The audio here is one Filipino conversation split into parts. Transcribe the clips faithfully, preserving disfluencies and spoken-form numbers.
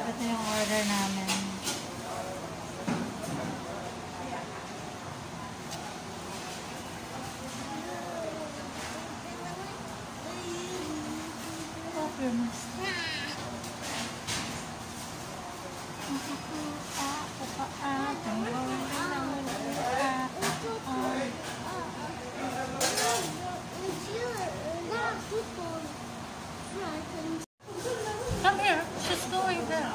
Ito yung order namin. Come here, she's going there.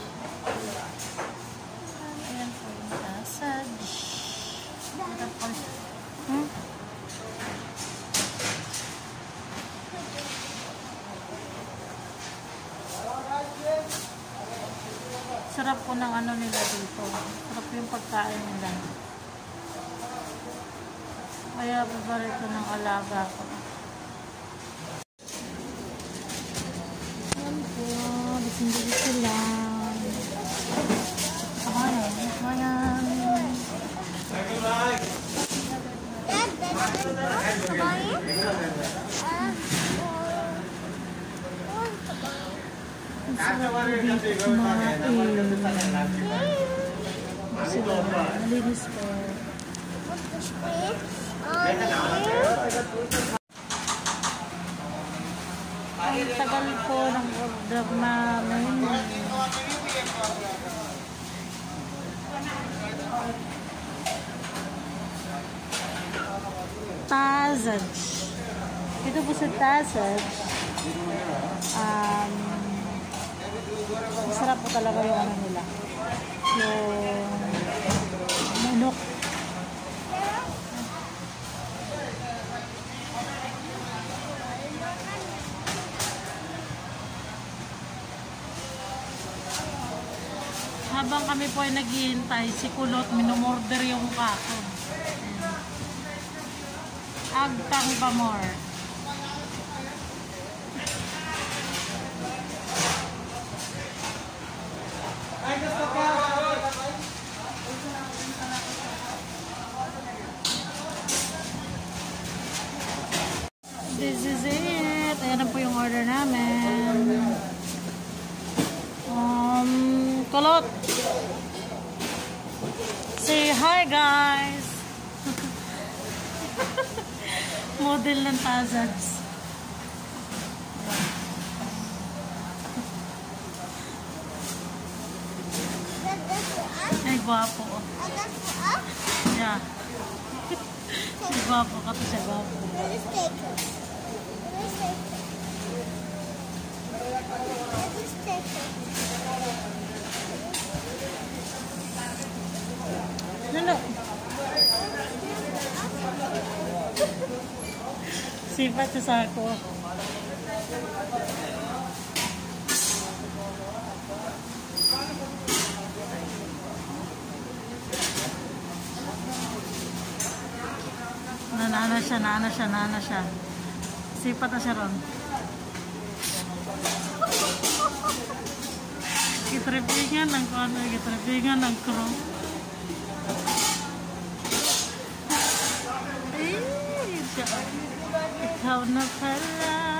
Ayan po yung sausage. Hmm? Sarap po ng ano nila dito. Sarap yung pagkain nila. Kaya paborito ng alaga ko. Ayan po. Bising-bising sila. Ayan. Ayan. Ang sarap po dito kumain. Sila. Malinis po. Ang tagal po ng order namin. Sausage. Ito po sa sausage. Um, masarap po talaga yung ano nila. Yung manok. Habang kami po ay naghihintay, si Kulot minumorder yung kako. Agtang pamor. This is it. Ayan na po yung order namin. Um, Kulot. Say hi guys. Model ng Tazads. Ay, gwapo. Yeah. Si gwapo ka to siya, gwapo. Lalo. Sipat sa ako. Nanana siya, nana siya, nana siya. Sipat na siya ron. Gitripingan ng ano, gitripingan ng crew. Ay, ikaw na pala.